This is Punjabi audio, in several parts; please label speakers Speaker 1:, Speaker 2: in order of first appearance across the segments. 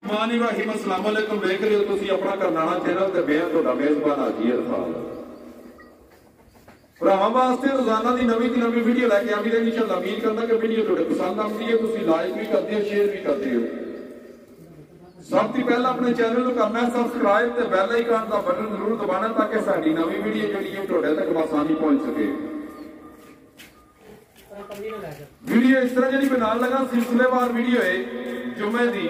Speaker 1: रहीम अस्सलाम वालेकुम देख रहे हो तुसी अपना करनाना चैनल ते मैं ਤੁਹਾਡਾ मेजबान हाजी इरफान ਭਰਾਵਾਂ ਵਾਸਤੇ ਰੋਜ਼ਾਨਾ ਦੀ ਨਵੀਂ ਵੀਡੀਓ ਲੈ ਕੇ ਆਵੀਂ ਤੇ ਇਨਸ਼ਾਅੱਲਾ ਉਮੀਦ ਕਰਦਾ ਕਿ ਵੀਡੀਓ ਤੁਹਾਡੇ ਪਸੰਦ ਆਉਂਦੀ ਹੈ ਤੁਸੀਂ ਲਾਈਕ ਵੀ ਕਰਦੇ ਹੋ ਸ਼ੇਅਰ ਵੀ ਕਰਦੇ ਹੋ ਸਭ ਤੋਂ ਪਹਿਲਾਂ ਆਪਣੇ ਚੈਨਲ ਨੂੰ ਕਰਨਾ ਹੈ ਸਬਸਕ੍ਰਾਈਬ ਤੇ ਬੈਲ ਆਈਕਨ ਦਾ ਬਟਨ ਜ਼ਰੂਰ ਦਬਾਉਣਾ ਤਾਂ ਕਿ ਸਾਡੀ ਨਵੀਂ ਵੀਡੀਓ ਜਿਹੜੀ ਹੈ ਤੁਹਾਡੇ ਤੱਕ ਆਸਾਨੀ ਪਹੁੰਚ ਸਕੇ ਵੀਡੀਓ ਇਸ ਤਰ੍ਹਾਂ ਜਿਹੜੀ ਬਣਾਉਣ ਲੱਗਾ ਸਿਲਸਿਲੇਵਾਰ ਵੀਡੀਓ ਹੈ ਜੁਮੇ ਦੀ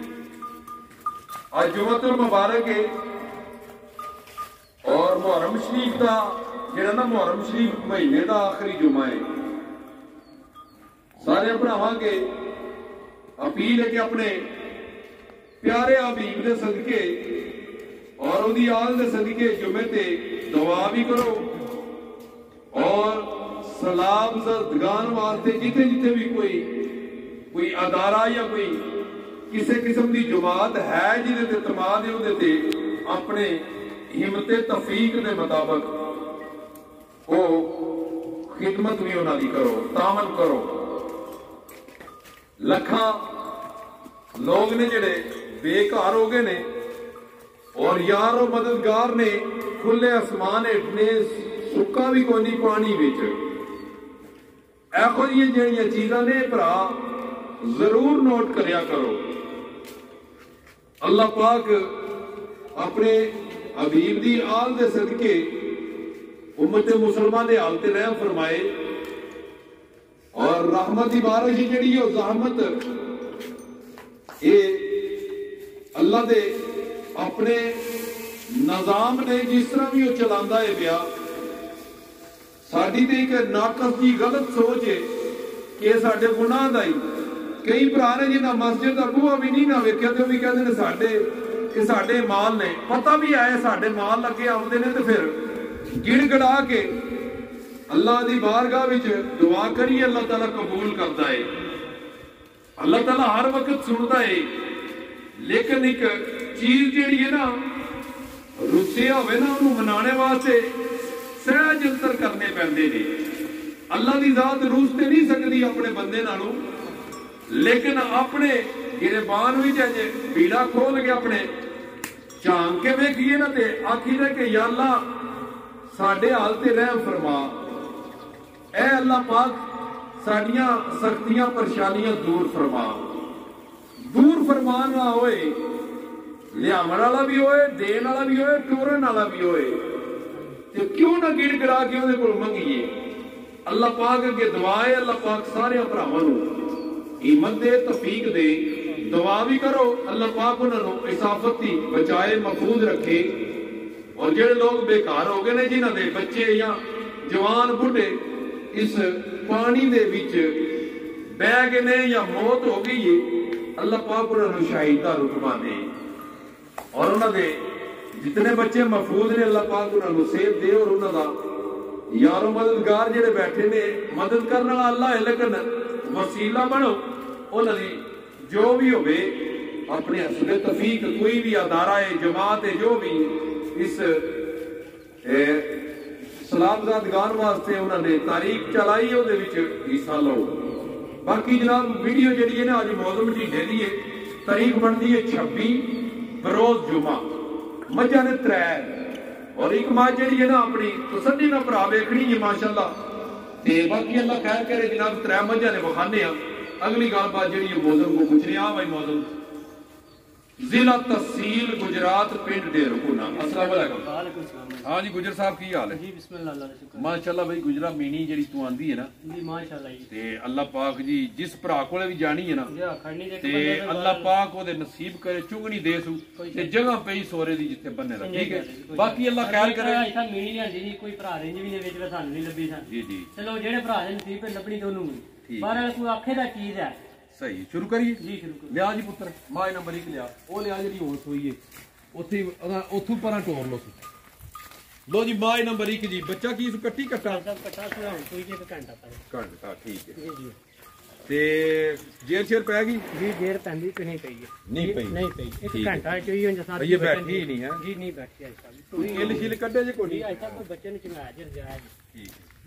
Speaker 1: आज जुमतुल मुबारक है और मुहर्रम शरीफ का जेड़ा ना मुहर्रम शरीफ महीने का आखिरी जुमा है सारे भरावां के अपील है कि अपने प्यारे हबीब दे सदके और उदी आल दे सदके जुमे ते दुआ भी करो और सलाम ज़दगान वास्ते जिथे जिथे भी कोई अदारा या कोई किसी किस्म की जमात है जिहदे ते तमाद है उहदे ते अपने हिम्मत तफीक के मुताबिक वो खिदमत भी उन्हां दी करो तामन करो लखा लोग ने जिहड़े बेघर हो गए ने और यार और मददगार ने खुले आसमान हेठ ने सुक्का भी कोई नहीं पानी विच इहो जिहियां जिहड़ियां चीज़ां ने भरा जरूर नोट करिया करो अल्लाह पाक अपने हबीब दी आल दे सदके उम्मत मुसलमान दे हाल ते रहम फरमाए और रहमत दी बारिश जिहड़ी है ज़हमत ये अल्लाह दे अपने निज़ाम ने जिस तरह भी वो चलांदा है पिया साडी ते एक नाकस दी गलत सोच है कि साडे गुनाह दा ही कई भरा ने जिन्हें मस्जिद का बूहा भी नहीं ना वेख्या तो भी कहते हैं साडे माल ने पता भी है साडे माल लगे आते हैं तो फिर गिड़ गड़ा के अल्लाह की बारगाह विच दुआ करिए अल्लाह ताला कबूल करता है अल्लाह ताला हर वक्त सुनता है लेकिन एक चीज जिहड़ी है ना रुसिया होवे ना उन्होंने मनाने वास्ते सहज अंतर करने पैंदे ने अल्लाह की जात रूस ते नहीं सकती अपने बंदे नालों लेकिन अपने गिरबान भी अजे बीड़ा खोल के अपने झांक के वेखिए ना ते आखिर कि या अल्लाह साडे हाल ते रहम फरमा ऐ अल्लाह पाक साडियां सख्तियां परेशानियां दूर फरमान ना होए लियावन वाला भी होए देन वाला भी होए टोरन वाला भी होए ते क्यों ना गिड़ गिड़ा के उहदे कोल मंगीए अल्लाह पाक अगे दुआ है अल्लाह पाक सारे भरावां नूं हिम्मत दे तफीक दे दुआ भी करो अल्लाह पाक उन्होंने इसाफती बचाए महफूज रखे और जेडे लोग बेकार हो गए ने जिन्हां दे बच्चे या जवान बुढ़े इस पानी दे विच बह गए ने या मौत हो गई है अल्लाह पाक उन्होंने शहीद दा रुतबा दे और उन्हां दे जितने बच्चे महफूज ने अल्लाह पाक उन्होंने सेफ दे और उन्हां दा यारो मददगार जेडे बैठे ने मदद करने वाला अल्लाह है लेकिन वसीला बनो उन्होंने जो भी हो अपने हसबे तफीक कोई भी अदारा है जमात है जो भी इस सलामजादगान वास्ते उन्होंने तारीख चलाई हिस्सा लो बाकी जनाब वीडियो जी है ना अज मौसम ढीडे की है तारीख बनती है 26 बरोज जुमा मझा ने 3 और एक मझ जी है ना अपनी तसल्ली ना भरा वेखनी है माशाअल्लाह ते बाकी अल्लाह खैर करे जनाब 3 मझा ने विखाने अगली गलबात जी मौसम को पूछ रहे भाई मौसम जिला तहसील गुजरात पिंड डेरकूना अस्सलाम वालेकुम हाँ जी गुजर साहब की हाल है जी बिस्मिल्लाह माशाअल्लाह भाई गुजरा मीनी जी तू आंदी है ना जी माशाअल्लाह जी ते अल्लाह पाक जी जिस भरा कोले भी जानी है ना ते अल्लाह पाक ओदे नसीब करे चुगनी दे सू ते जगह पई सोरे दी जिथे बनने दा ठीक है बाकी अल्लाह खैर करे
Speaker 2: ऐसा मीनी लियांदी जी कोई भरा रेंज भी ने विच सानू नहीं लभी सन
Speaker 1: जी जी
Speaker 2: चलो जेड़े भरा दे नसीब पे लभनी ते ओनू पर कोई आखे दा चीज है
Speaker 1: सही शुरू करिए
Speaker 2: जी शुरू करो
Speaker 1: लिया जी पुत्र माए नंबर 1 लिया ओ लिया जी होश हुई है उथे उथों परा टोर लो लो जी माए नंबर 1 जी बच्चा की कट्टी कट्टा
Speaker 2: कट्टा सुना कोई एक घंटा पा
Speaker 1: घंटा ठीक है जी ते जेर शेर पै गई
Speaker 2: जी जेर पैंदी तो नहीं पई नहीं पई एक घंटा चाहिए हुन जसा
Speaker 1: ये बैठी नहीं है
Speaker 2: जी नहीं बैठी है
Speaker 1: कोई किल शिल कड्डे जे कोई
Speaker 2: ऐसा कोई बच्चे ने चंगाया जर जाया
Speaker 1: ठीक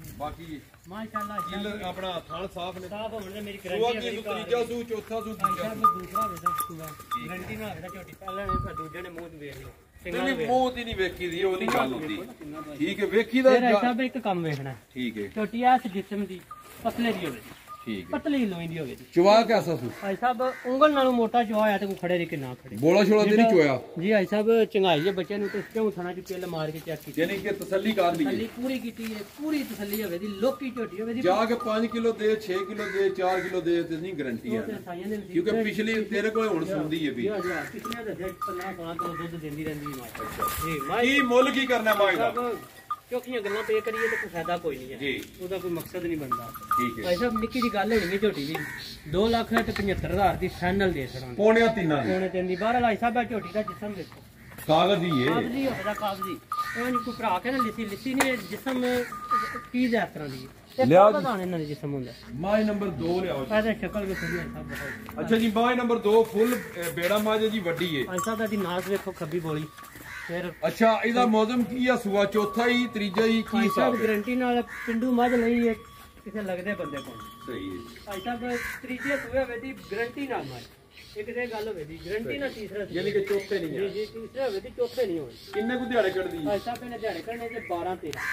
Speaker 1: ਬਾਕੀ
Speaker 2: ਮਾਸ਼ਾਅੱਲਾ
Speaker 1: ਕਿਲਰ ਆਪਣਾ ਥਾਲ ਸਾਫ ਨੇ।
Speaker 2: ਸਾਫ ਹੋਣ ਦੇ ਮੇਰੀ
Speaker 1: ਸੂਆ
Speaker 2: ਗਾਰੰਟੀ
Speaker 1: ਕੀ ਤੀਜਾ ਸੂ ਚੌਥਾ ਸੂ ਤੀਜਾ
Speaker 2: ਸਾਹਿਬ ਦੂਸਰਾ ਵੇਦਾ ਸੂਆ ਗਾਰੰਟੀ ਨਾਲ ਵੇਦਾ ਝੋਟੀ ਪਹਿਲਾਂ ਨੇ ਦੂਜੇ ਨੇ ਮੂੰਹ ਤੇ ਵੇਖ ਲਿਆ
Speaker 1: ਨਹੀਂ ਮੂੰਹ ਦੀ ਨਹੀਂ ਵੇਖੀ ਦੀ ਉਹ ਨਹੀਂ ਗੱਲ ਹੁੰਦੀ। ਠੀਕ ਹੈ ਵੇਖੀ ਦਾ
Speaker 2: ਫਿਰ ਸਾਹਿਬ ਇੱਕ ਕੰਮ ਵੇਖਣਾ।
Speaker 1: ਠੀਕ ਹੈ
Speaker 2: ਝੋਟੀ ਐਸ ਜਿਸਮ ਦੀ ਪਤਲੇ ਦੀ ਹੋਵੇ,
Speaker 1: ਠੀਕ ਹੈ
Speaker 2: ਪਤਲੀ ਲੋਈ ਦੀ ਹੋਵੇ ਜੀ।
Speaker 1: ਚਵਾ ਕੈਸਾ ਸੂ
Speaker 2: ਭਾਈ ਸਾਹਿਬ ਉਂਗਲ ਨਾਲੋਂ ਮੋਟਾ ਚਵਾ ਆ ਤੇ ਕੋ ਖੜੇ ਨਹੀਂ ਕਿ ਨਾ ਖੜੇ
Speaker 1: ਬੋਲਾ ਛੋਲਾ ਤੇ ਨਹੀਂ ਚੋਇਆ
Speaker 2: ਜੀ। ਭਾਈ ਸਾਹਿਬ ਚੰਗਾਈ ਹੈ ਬੱਚੇ ਨੂੰ ਤੇ ਕਿਉਂ ਥਣਾ ਚ ਪਿੱਲ ਮਾਰ ਕੇ ਚੈੱਕ ਕੀਤੀ,
Speaker 1: ਯਾਨੀ ਕਿ ਤਸੱਲੀ ਕਰ ਲਈ
Speaker 2: ਤਸੱਲੀ ਪੂਰੀ ਕੀਤੀ ਹੈ, ਪੂਰੀ ਤਸੱਲੀ ਹੋਵੇ ਦੀ ਲੋਕੀ ਝੋਟੀ ਹੋਵੇ ਦੀ।
Speaker 1: ਜਾ ਕੇ 5 ਕਿਲੋ ਦੇ 6 ਕਿਲੋ ਦੇ 4 ਕਿਲੋ ਦੇ ਤੇ ਨਹੀਂ ਗਾਰੰਟੀ ਹੈ ਕਿਉਂਕਿ ਪਿਛਲੀ ਤੇਰੇ ਕੋਲ ਹੁਣ ਸੁਣਦੀ ਹੈ ਵੀ
Speaker 2: ਪਿਛਲੇ ਦੱਸਿਆ 15 ਕਿਲੋ ਦੁੱਧ ਦਿੰਦੀ ਰਹਿੰਦੀ ਹੈ ਜੀ। ਮਾਈ
Speaker 1: ਕੀ ਮੁੱਲ ਕੀ ਕਰਨਾ ਮਾਈ ਦਾ?
Speaker 2: ਚੌਕੀਆਂ ਗੱਲਾਂ ਪੇ ਕਰੀਏ ਤੇ ਕੋਈ ਫਾਇਦਾ ਕੋਈ ਨਹੀਂ ਹੈ
Speaker 1: ਜੀ,
Speaker 2: ਉਹਦਾ ਕੋਈ ਮਕਸਦ ਨਹੀਂ ਬਣਦਾ।
Speaker 1: ਠੀਕ ਹੈ
Speaker 2: ਭਾਈ ਸਾਹਿਬ ਨਿੱਕੀ ਦੀ ਗੱਲ ਹੋਣੀ ਹੈ ਝੋਟੀ ਦੀ 2,75,000 ਦੀ ਫਾਈਨਲ ਦੇ ਛੜਾਂ
Speaker 1: ਪੌਣਿਆ ਤਿੰਨਾਂ ਦੀ
Speaker 2: ਪੌਣੇ ਤਿੰਨ ਦੀ। ਬਾਹਰ ਭਾਈ ਸਾਹਿਬ ਝੋਟੀ ਦਾ ਜਿਸਮ ਦੇਖੋ
Speaker 1: ਕਾਗਜ਼ ਹੀ ਹੈ
Speaker 2: ਕਾਗਜ਼ੀ ਹੋਵੇਗਾ ਕਾਗਜ਼ੀ। ਇਹ ਨਹੀਂ ਕੋਈ ਭਰਾ ਕੇ ਨਾ ਲਿੱਸੀ ਨਹੀਂ ਜਿਸਮ ਚੀਜ਼ ਇਸ ਤਰ੍ਹਾਂ ਦੀ
Speaker 1: ਲਿਆ
Speaker 2: ਪਤਾ ਨਹੀਂ ਇਹਨਾਂ ਦੇ ਜਿਸਮ ਹੁੰਦਾ।
Speaker 1: ਮਾਈ ਨੰਬਰ 2 ਲਿਆਓ।
Speaker 2: ਇਹਦਾ ਸ਼ਕਲ ਵੇਖੋ ਜੀ ਸਾਹਿਬ ਬਹੁਤ।
Speaker 1: ਅੱਛਾ ਜੀ ਮਾਈ ਨੰਬਰ 2 ਫੁੱਲ ਬੇੜਾ ਮਾਜੇ ਜੀ ਵੱਡੀ ਹੈ।
Speaker 2: ਭਾਈ ਸਾਹਿਬ ਦੀ ਨਾਸ ਵੇਖੋ ਖੱਬੀ ਬੋਲੀ। ਫਿਰ
Speaker 1: ਅੱਛਾ ਇਹਦਾ ਮੌਸਮ ਕੀ ਆ? ਸੂਆ ਚੌਥਾ ਹੀ ਤੀਜਾ ਹੀ ਕੀ ਹਿਸਾਬ ਹੈ?
Speaker 2: ਗਾਰੰਟੀ ਨਾਲ ਪਿੰਡੂ ਮੱਝ ਲਈ ਹੈ ਕਿਸੇ ਲੱਗਦੇ ਬੰਦੇ ਕੋਲ।
Speaker 1: ਸਹੀ ਹੈ
Speaker 2: ਭਾਈ ਸਾਹਿਬ ਤੀਜੇ ਸੂਏ ਵੇਦੀ ਗਾਰੰਟੀ ਨਾਲ ਮੱਝ ਇੱਕ ਤੇ ਗੱਲ ਹੋਵੇ ਦੀ ਗਾਰੰਟੀ ਨਾਲ ਤੀਸਰਾ
Speaker 1: ਯਾਨੀ ਕਿ ਚੌਥੇ ਨਹੀਂ
Speaker 2: ਜੀ ਜੀ ਤੀਸਰੇ ਹੋਵੇ ਦੀ ਚੌਥੇ ਨਹੀਂ ਹੋਵੇ।
Speaker 1: ਕਿੰਨੇ ਕੁ ਦਿਹਾੜੇ ਕੱਢਦੀ?
Speaker 2: ਭਾਈ ਸਾਹਿਬ ਨੇ ਦਿਹਾੜੇ ਕਰਨੇ ਤੇ 12 13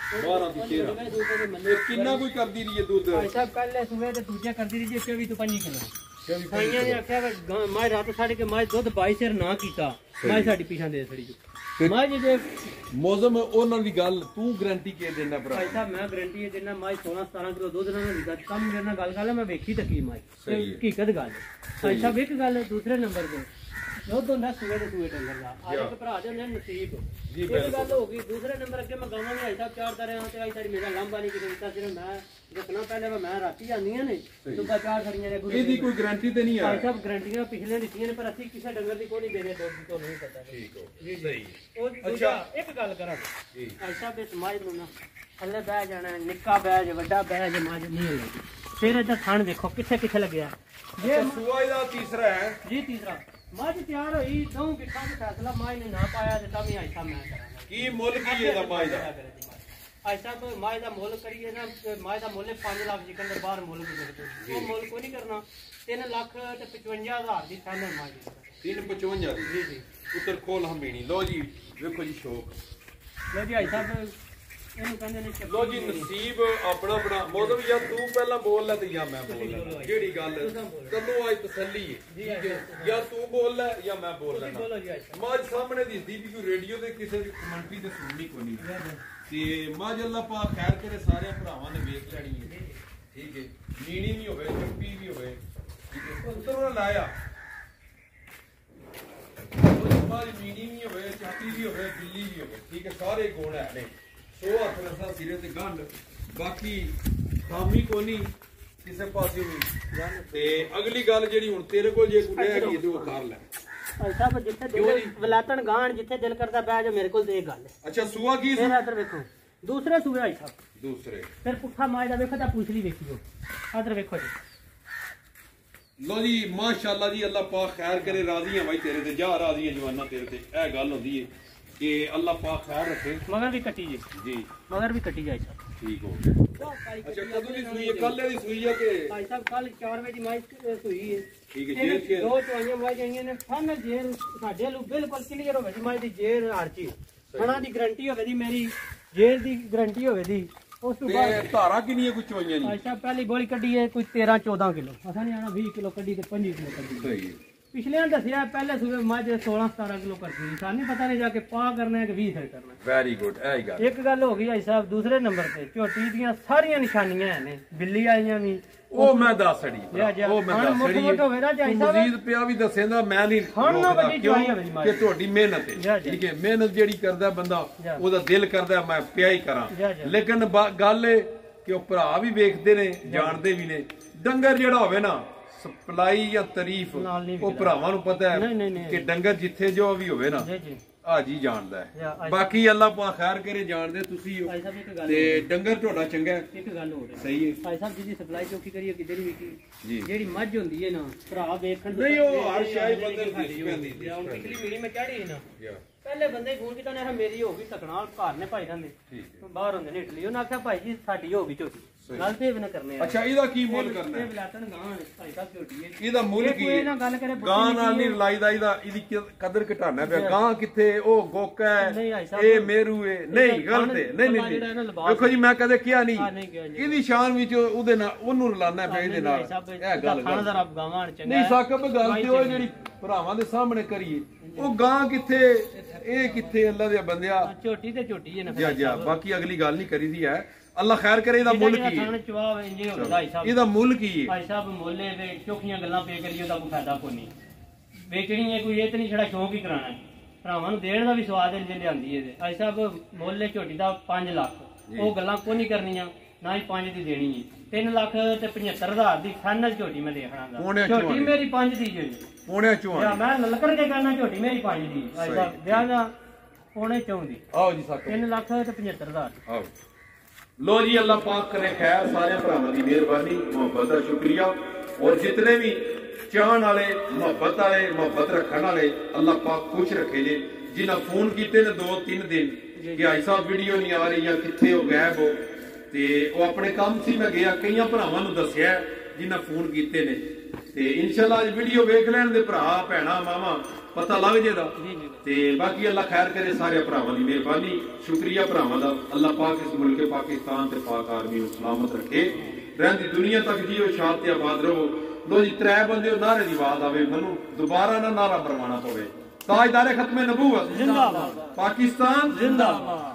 Speaker 1: ਇਹ ਕਿੰਨਾ ਕੋਈ ਕਰਦੀ ਰਹੀ ਹੈ ਦੁੱਧ?
Speaker 2: ਭਾਈ ਸਾਹਿਬ ਪਹਿਲੇ ਸੂਏ ਤੇ ਦੂਜੇ ਕਰਦੀ ਰਹੀ ਜੀ 24 ਤੋਂ 25 ਕਿਲੋ। ਸਾਈਆਂ ਨੇ ਆਖਿਆ ਮੈਂ ਰਾਤ ਸਾਢੇ ਕੇ ਮੈਂ ਦੁੱਧ 22 ਸਿਰ ਨਾ ਕੀਤਾ ਮੈਂ ਸਾਡੀ ਪਿਛਾਂ ਦੇ ਛੜੀ ਮੈਂ ਜੇ
Speaker 1: ਮੌਸਮ ਉਹਨਾਂ ਦੀ ਗੱਲ ਤੂੰ ਗਾਰੰਟੀ ਕੇ ਦੇਣਾ ਭਰਾ?
Speaker 2: ਭਾਈ ਸਾਹਿਬ ਮੈਂ ਗਾਰੰਟੀ ਦੇਣਾ ਮੈਂ 16 17 ਕਿਲੋ ਦੁੱਧ ਨਾਲ ਦਿੱਤਾ ਕੰਮ ਮੇਰੇ ਨਾਲ ਗੱਲ ਮੈਂ ਵੇਖੀ ਤਾਂ ਕੀ ਮੈਂ ਹਕੀਕਤ ਗੱਲ। ਭਾਈ ਸਾਹਿਬ ਇੱਕ ਗੱਲ ਦੂਸਰੇ ਨੰਬਰ ਤੇ ਦੁੱਧ ਹੁੰਦਾ ਸੂਏ ਦੇ ਸੂਏ ਡੰਗਰ ਦਾ ਅੱਜ ਇੱਕ ਭਰਾ ਦੇ ਹੁੰਦੇ ਨਸੀਬ ਜੀ ਗੱਲ ਹੋ ਗਈ। ਦੂਸਰੇ ਨੰਬਰ ਅੱਗੇ ਮੈਂ ਗਾਵਾਂ ਵੀ ਸਾਹਿਬ 4 ਤਰ੍ਹਾਂ ਤੇ ਆਈ ਸਾਡੀ ਮੇਰਾ ਲਾਂਬਾ ਨਹੀਂ ਕਿਤੇ ਦਿੱਤਾ ਸਿਰਫ ਮੈਂ ਰੱਖਣਾ ਪਹਿਲੇ ਮੈਂ ਰਾਤੀ ਜਾਂਦੀਆਂ ਨੇ ਸੁਬਾ 4 ਖੜੀਆਂ ਨੇ।
Speaker 1: ਇਹਦੀ ਕੋਈ ਗਾਰੰਟੀ ਤੇ ਨਹੀਂ ਆ?
Speaker 2: ਭਾਈ ਸਾਹਿਬ ਗਾਰੰਟੀਆਂ ਪਿਛਲੇ ਦਿੱਤੀਆਂ ਨੇ ਪਰ ਅਸੀਂ ਕਿਸੇ ਡੰਗਰ ਦੀ ਕੋਈ ਨਹੀਂ ਦੇਣੇ ਦੁੱਧ ਤੋਂ ਨਹੀਂ ਪਤਾ।
Speaker 1: ਠੀਕ ਹੋ
Speaker 2: ਜੀ
Speaker 1: ਸਹੀ।
Speaker 2: ਉਹ ਅੱਛਾ ਇੱਕ ਗੱਲ ਕਰਾਂ ਜੀ ਭਾਈ ਸਾਹਿਬ ਇਸ ਮਾਝ ਨੂੰ ਨਾ ਥੱਲੇ ਬਹਿ ਜਾਣਾ ਨਿੱਕਾ ਬਹਿ ਜਾ ਵੱਡਾ ਬਹਿ ਜਾ ਮਾਝ ਨਹੀਂ ਲੱਗੀ। ਫਿਰ ਇਹਦਾ ਥਣ ਦੇਖੋ ਕਿੱਥੇ ਕਿੱਥੇ ਲੱਗਿਆ।
Speaker 1: ਜੇ ਸੂਆ ਇਹਦਾ ਤੀਸਰਾ ਹੈ ਜੀ।
Speaker 2: ਤੀਸਰਾ ਮੱਝ ਤਿਆਰ ਹੋਈ ਦਊਂ ਕਿੱਥਾਂ ਦਾ ਫੈਸਲਾ ਮਾਝ ਨੇ ਨਾ ਪਾਇਆ ਤੇ ਤਾਂ ਵੀ ਐਸਾ ਮੈਂ ਕਰਾਂਗਾ।
Speaker 1: ਕੀ ਮੁੱਲ ਕੀ ਇਹਦਾ ਮਾਝ ਦਾ?
Speaker 2: ਐਸਾ ਕੋਈ ਮਾਝ ਦਾ ਮੁੱਲ ਕਰੀਏ ਨਾ ਮਾਝ ਦਾ ਮੁੱਲ 5 ਲੱਖ ਜਿਕਣ ਦੇ ਬਾਹਰ ਮੁੱਲ ਕੋਈ ਉਹ ਮੁੱਲ ਕੋਈ ਨਹੀਂ ਕਰਨਾ। 3 ਲੱਖ ਤੇ 55,000 ਦੀ ਫਾਈਨਲ ਮਾਝ
Speaker 1: 355 ਦੀ
Speaker 2: ਜੀ ਜੀ
Speaker 1: ਉੱਤਰ ਖੋਲ ਹਮੀਣੀ। ਲੋ ਜੀ ਵੇਖੋ ਜੀ ਸ਼ੌਕ।
Speaker 2: ਲੋ ਜੀ ਐਸਾ ਇਹਨੂੰ ਕਹਿੰਦੇ ਨੇ
Speaker 1: ਲੋ ਜੀ ਨਸੀਬ ਆਪਣਾ ਆਪਣਾ ਮੌਸਮ ਜਾਂ ਤੂੰ ਪਹਿਲਾਂ ਬੋਲ ਲੈ ਤੇ ਜਾਂ ਮੈਂ ਬੋਲ ਲੈ ਜਿਹੜੀ ਗੱਲ ਤੈਨੂੰ ਅੱਜ ਤਸੱਲੀ ਹੈ ਜਾਂ ਤੂੰ ਬੋਲ ਲੈ ਜਾਂ ਮੈਂ ਬੋਲ ਲੈਣਾ। ਮਾਝ ਸਾਹਮਣੇ ਦਿਸਦੀ ਵੀ ਕੋਈ ਰੇਡੀਓ ਤੇ ਕਿਸੇ ਦੀ ਕਮੈਂਟਰੀ ਤੇ ਸੁਣਨੀ ਕੋਈ ਨਹੀਂ ਤੇ ਮਾਝ ਅੱਲਾ ਪਾਕ ਖੈਰ ਕਰੇ ਸਾਰੇ ਭਰਾਵਾਂ ਨੇ ਵੇਖ ਲੈਣੀ ਹੈ। ਠੀਕ ਹੈ ਨੀਣੀ ਵੀ ਹੋਵੇ ਚੱਪੀ ਵੀ ਹੋਵੇ ਠੀਕ ਹੈ ਉੱਤਰ ਨਾ ਲਾਇਆ ਮਾਝ ਨੀਣੀ ਵੀ ਹੋਵੇ ਚਾਟੀ ਵੀ ਹੋਵੇ ਬਿੱਲੀ ਵੀ ਹੋਵੇ ਠੀਕ ਹੈ ਸਾਰੇ ਗੁਣ ਹੈ ਨੇ। ਸੋ ਹੱਥ ਰਸਾ ਸਿਰੇ ਤੇ ਗੰਢ ਬਾਕੀ ਖਾਮੀ ਕੋਨੀ ਕਿਸੇ ਪਾਸੇ ਵੀ। ਤੇ ਅਗਲੀ ਗੱਲ ਜਿਹੜੀ ਹੁਣ ਤੇਰੇ ਕੋਲ ਜੇ ਕੋਈ ਰਹਿ ਗਈ ਤੇ ਉਹ ਕਰ ਲੈ।
Speaker 2: ਭਾਈ ਸਾਹਿਬ ਜਿੱਥੇ ਦਿਲ ਵਲਾਤਣ ਗਾਣ ਜਿੱਥੇ ਦਿਲ ਕਰਦਾ ਬਹਿ ਜਾ ਮੇਰੇ ਕੋਲ ਤੇ ਇਹ ਗੱਲ ਹੈ।
Speaker 1: ਅੱਛਾ ਸੂਆ ਕੀ?
Speaker 2: ਫਿਰ ਇੱਧਰ ਵੇਖੋ ਦੂਸਰੇ ਸੂਏ ਭਾਈ ਸਾਹਿਬ
Speaker 1: ਦੂਸਰੇ
Speaker 2: ਫਿਰ ਪੁੱਠਾ ਮਾਝ ਦਾ ਵੇਖੋ ਤਾਂ ਪੁੱਛਲੀ ਵੇਖਿਓ ਇੱਧਰ ਵੇਖੋ ਜੀ।
Speaker 1: ਲੋ ਜੀ ਮਾਸ਼ਾਅੱਲਾ ਜੀ ਅੱਲਾਹ ਪਾਕ ਖੈਰ ਕਰੇ। ਰਾਜ਼ੀ ਹਾਂ ਭਾਈ ਤੇਰੇ ਤੇ ਜਾ ਰਾਜ਼ੀ ਹਾਂ ਜਵਾਨਾ ਤੇਰੇ ਤੇ। ਇਹ ਗੱਲ ਹੁੰਦੀ ਹੈ ਕਿ ਅੱਲਾਹ ਪਾਕ ਖੈਰ ਰੱਖੇ।
Speaker 2: ਮਗਰ ਵੀ ਕੱਟੀ ਜੀ ਮਗਰ ਵੀ ਕੱਟੀ ਜਾਏ ਸਾਹਿਬ
Speaker 1: ਠੀਕ ਹੋ। ਅੱਛਾ ਕਦੋਂ ਦੀ ਸੂਈ ਹੈ? ਕੱਲ ਦੀ ਸੂਈ ਹੈ ਕਿ
Speaker 2: ਭਾਈ ਸਾਹਿਬ ਕੱਲ 4 ਵਜੇ ਦੀ ਮਾਝ ਸੂਈ ਹੈ।
Speaker 1: ਠੀਕ ਹੈ ਜੇਰ
Speaker 2: ਦੋ ਚਵਾਈਆਂ ਮਾਝ ਆਈਆਂ ਨੇ ਫਾਈਨਲ ਜੇਰ ਸਾਡੇ ਨੂੰ ਬਿਲਕੁਲ ਕਲੀਅਰ ਹੋਵੇ ਜੀ ਮਾਝ ਦੀ ਜੇਰ ਹਰਚੀ ਖਾਣਾ ਦੀ ਗਾਰੰਟੀ ਹੋਵੇ ਦੀ ਮੇਰੀ ਜੇਰ ਦੀ ਗਾਰੰਟੀ ਹੋਵੇ ਦੀ। ਉਸ ਤੋਂ ਬਾਅਦ
Speaker 1: ਧਾਰਾ ਕਿੰਨੀਆਂ ਕੁ ਚਵਾਈਆਂ ਜੀ?
Speaker 2: ਭਾਈ ਸਾਹਿਬ ਪਹਿਲੀ ਗੋਲੀ ਕੱਢੀ ਹੈ ਕੋਈ 13 14 ਕਿਲੋ ਅਸਾਂ ਨਹੀਂ ਆਣਾ 20 ਕਿਲੋ ਕੱਢੀ ਤੇ 25 ਕਿਲੋ ਕੱਢੀ।
Speaker 1: ਸਹੀ ਹੈ।
Speaker 2: ਪਿਛਲੇ ਦੱਸਿਆ ਪਹਿਲੇ ਸੂਬੇ ਮੱਝ 16 17 ਕਿਲੋ ਕਰਦੀ ਸੀ ਸਾਨੂੰ ਪਤਾ ਨਹੀਂ ਜਾ ਕੇ ਪਾ ਕਰਨਾ ਹੈ ਕਿ 20 ਸਿਰ ਕਰਨਾ।
Speaker 1: ਵੈਰੀ ਗੁੱਡ ਇਹ ਗੱਲ।
Speaker 2: ਇੱਕ ਗੱਲ ਹੋ ਗਈ ਭਾਈ ਸਾਹਿਬ ਦੂਸਰੇ ਨੰਬਰ ਤੇ ਝੋਟੀ ਦੀਆਂ ਸਾਰੀਆਂ ਨਿਸ਼ਾਨੀਆਂ ਨੇ ਬਿੱਲੀ ਵਾਲੀਆਂ ਵੀ
Speaker 1: ਉਹ ਮੈਂ ਦੱਸ ਛੜੀ ਉਹ ਮੈਂ ਦੱਸ ਛੜੀ ਮਜ਼ੀਦ ਪਿਆ ਵੀ ਦੱਸੇਂਦਾ ਮੈਂ ਨਹੀਂ ਕਿ ਤੁਹਾਡੀ ਮਿਹਨਤ ਹੈ ਠੀਕ ਹੈ। ਮਿਹਨਤ ਜਿਹੜੀ ਕਰਦਾ ਬੰਦਾ ਉਹਦਾ ਦਿਲ ਕਰਦਾ ਮੈਂ ਪਿਆ ਹੀ ਕਰਾਂ। ਲੇਕਿਨ ਗੱਲ ਇਹ ਕਿ ਉਹ ਭਰਾ ਵੀ ਵੇਖਦੇ ਨੇ ਜਾਣਦੇ ਵੀ ਨੇ ਡੰਗਰ ਜਿਹੜਾ ਹੋਵੇ ਨਾ ਸਪਲਾਈ ਜਾਂ ਤਾਰੀਫ
Speaker 2: ਨਾਲ ਨਹੀਂ
Speaker 1: ਉਹ ਭਰਾਵਾਂ ਨੂੰ ਪਤਾ
Speaker 2: ਨਹੀਂ, ਨਹੀਂ,
Speaker 1: ਹੈ
Speaker 2: ਨਹੀਂ।
Speaker 1: ਕਿ ਡੰਗਰ ਜਿੱਥੇ ਜੋ ਵੀ ਹੋਵੇ ਨਾ
Speaker 2: ਜੀ ਜੀ
Speaker 1: ਹਾਜੀ ਜਾਣਦਾ ਹੈ।
Speaker 2: ਜਾਂ
Speaker 1: ਬਾਕੀ ਅੱਲਾਹ ਪਾਕ ਖੈਰ ਕਰੇ, ਜਾਣਦੇ ਤੁਸੀਂ ਹੋ।
Speaker 2: ਭਾਈ ਸਾਹਿਬ ਇੱਕ ਗੱਲ
Speaker 1: ਤੇ ਡੰਗਰ ਤੁਹਾਡਾ ਚੰਗਾ ਹੈ,
Speaker 2: ਇੱਕ ਗੱਲ ਹੋ ਰਹੀ
Speaker 1: ਸਹੀ ਹੈ
Speaker 2: ਭਾਈ ਸਾਹਿਬ ਜਿਹਦੀ ਸਪਲਾਈ ਚੌਕੀ ਕਰੀਏ ਕਿਧਰ ਵੀ ਕੀ
Speaker 1: ਜੀ।
Speaker 2: ਜਿਹੜੀ ਮੱਝ ਹੁੰਦੀ ਹੈ ਨਾ ਭਰਾ ਵੇਖਣ
Speaker 1: ਨਹੀਂ, ਉਹ ਹਰ ਸ਼ਾਇ ਬੰਦੇ ਨੂੰ
Speaker 2: ਸਾਡੀ
Speaker 1: ਪੈਂਦੀ
Speaker 2: ਹੁੰਦੀ ਆ। ਹੁਣ ਪਿਛਲੀ ਮੀਰੀ ਮੈਂ ਚੜੀ ਨਾ
Speaker 1: ਯਾ
Speaker 2: ਪਹਿਲੇ ਬੰਦੇ ਫੋਨ ਕੀਤਾ ਨੇ ਮੇਰੀ ਹੋ ਗਈ ਤਕਣਾ ਘਰ ਨੇ ਭਾਈ ਰਹਿੰਦੇ
Speaker 1: ਠੀਕ ਹੈ।
Speaker 2: ਬਾਹਰ ਹੁੰਦੇ ਨੇ ਇਟਲੀ ਉਹਨਾਂ ਆਖਿਆ ਭਾਈ ਜੀ ਸਾਡੀ ਹੋ ਗਈ ਝੋਟੀ ਗੱਲ ਤੇ ਵੀ ਨਾ ਕਰਨੇ ਆ
Speaker 1: ਅੱਛਾ, ਇਹਦਾ ਕੀ ਮੁੱਲ ਕਰਨਾ
Speaker 2: ਇਹ
Speaker 1: ਹੈ?
Speaker 2: ਬਲਾਤਨ ਗਾਂ ਭਾਈ ਸਾਹਿਬ ਝੋਟੀ ਹੈ
Speaker 1: ਇਹਦਾ ਮੁੱਲ ਕੀ
Speaker 2: ਕੋਈ
Speaker 1: ਹੈ?
Speaker 2: ਨਾ ਗੱਲ ਕਰੇ
Speaker 1: ਗਾਂ ਨਾਲ ਨਹੀਂ ਰਲਾਈਦਾ, ਇਹਦੀ ਕਦਰ ਘਟਾਣਾ ਪਿਆ। ਗਾਂ ਕਿੱਥੇ, ਉਹ ਗੋਕਾ
Speaker 2: ਨਹੀਂ
Speaker 1: ਹੈ,
Speaker 2: ਭਾਈ ਸਾਹਿਬ,
Speaker 1: ਇਹ ਮੇਰੂ ਹੈ। ਨਹੀਂ ਗਲਤ ਹੈ, ਨਹੀਂ ਨਹੀਂ ਦੇਖੋ ਜੀ, ਮੈਂ ਕਦੇ ਕਿਹਾ ਨਹੀਂ। ਇਹਦੀ ਸ਼ਾਨ ਵਿੱਚ ਉਹਦੇ ਨਾਲ ਉਹਨੂੰ ਰਲਾਣਾ ਪਿਆ ਇਹਦੇ ਨਾਲ, ਇਹ ਗੱਲ
Speaker 2: ਖਾਨਦਾਰ ਆਪ ਗਾਵਾਂ ਚੰਗਾ
Speaker 1: ਨਹੀਂ ਸਾਕਬ ਗੱਲ ਤੇ ਉਹ ਜਿਹੜੀ ਭਰਾਵਾਂ ਦੇ ਸਾਹਮਣੇ ਕਰੀਏ, ਉਹ ਗਾਂ ਕਿੱਥੇ, ਇਹ ਕਿੱਥੇ, ਅੱਲਾ ਦੇ ਬੰਦਿਆ।
Speaker 2: ਝੋਟੀ ਤੇ ਝੋਟੀ ਹੈ ਨਾ
Speaker 1: ਜਾ ਜਾ, ਬਾਕੀ ਅਗਲੀ ਗੱਲ ਨਹੀਂ ਕਰੀਦੀ ਹੈ। ਅੱਲਾ ਖੈਰ ਕਰੇ। ਇਹਦਾ ਮੁੱਲ ਕੀ ਹੈ? ਇਹਦਾ ਮੁੱਲ ਕੀ ਹੈ?
Speaker 2: ਭਾਈ ਸਾਹਿਬ ਮੁੱਲੇ ਦੇ ਚੋਖੀਆਂ ਗੱਲਾਂ ਪੇ ਕਰੀਏ ਉਹਦਾ ਕੋਈ ਫਾਇਦਾ ਕੋਈ ਨਹੀਂ। ਵੇਚਣੀ ਹੈ ਕੋਈ, ਇਹ ਤੇ ਨਹੀਂ ਛੜਾ ਸ਼ੌਂਕ ਹੀ ਕਰਾਣਾ ਹੈ। ਭਰਾਵਾਂ ਨੂੰ ਦੇਣ ਦਾ ਵੀ ਸਵਾਦ ਹੈ ਜੇ ਲਿਆਂਦੀ ਹੈ। ਭਾਈ ਸਾਹਿਬ ਮੁੱਲੇ ਝੋਟੀ ਦਾ 5 ਲੱਖ, ਉਹ ਗੱਲਾਂ ਕੋਈ ਨਹੀਂ ਕਰਨੀਆਂ, ਨਾ ਹੀ 5 ਦੀ ਦੇਣੀ ਹੈ। 3 ਲੱਖ ਤੇ 75,000 ਦੀ ਫਾਈਨਲ ਝੋਟੀ ਮੈਂ ਦੇਖਣਾ। ਝੋਟੀ ਮੇਰੀ 5 ਦੀ ਜੀ,
Speaker 1: ਪੌਣੇ ਚੋਂ
Speaker 2: ਮੈਂ ਲੱਕੜ ਕੇ ਕਰਨਾ, ਝੋਟੀ ਮੇਰੀ 5 ਦੀ। ਭਾਈ ਸਾਹਿਬ ਵਿਆਹ ਦਾ ਪੌਣੇ 4 ਦੀ।
Speaker 1: ਆਓ ਜੀ ਸਾਕਬ,
Speaker 2: 3 ਲੱਖ ਤੇ 75,000।
Speaker 1: ਆਓ लो जी, अल्लाह पाक करे खैर। सारे भरावां दी मेहरबानी, मोहब्बत का शुक्रिया। और जितने भी चाहन वाले, मोहब्बत रखने वाले, अल्लाह पाक खुश रखे जे। जिन्हें फोन किए ने 2-3 दिन कि भाई साहब वीडियो नहीं आ रही या किथे हो गायब हो, ते वो अपने काम से मैं गया, कई भरावां नूं दस्सिया जिन्हें फोन किए ने। ते इंशाअल्लाह अज वीडियो वेख लैण दे भरा भैणा मावा, पता लग जेदा। ते बाकी अल्लाह खैर करे। सारे भरावां दी मेहरबानी, शुक्रिया भरावां दा। अल्लाह पाक इस मुल्क पाकिस्तान ते पाक आर्मी नूं सलामत रखे, रहंदी दुनिया तक जियो, शांत ते आबाद रहो। लो जी, 3 बंदे नारे दी आवाज आवे, मैनूं दोबारा ना नारा मरवाना पवे। ताजदारे खत्मे नबूवत जिंदाबाद, पाकिस्तान जिंदाबाद।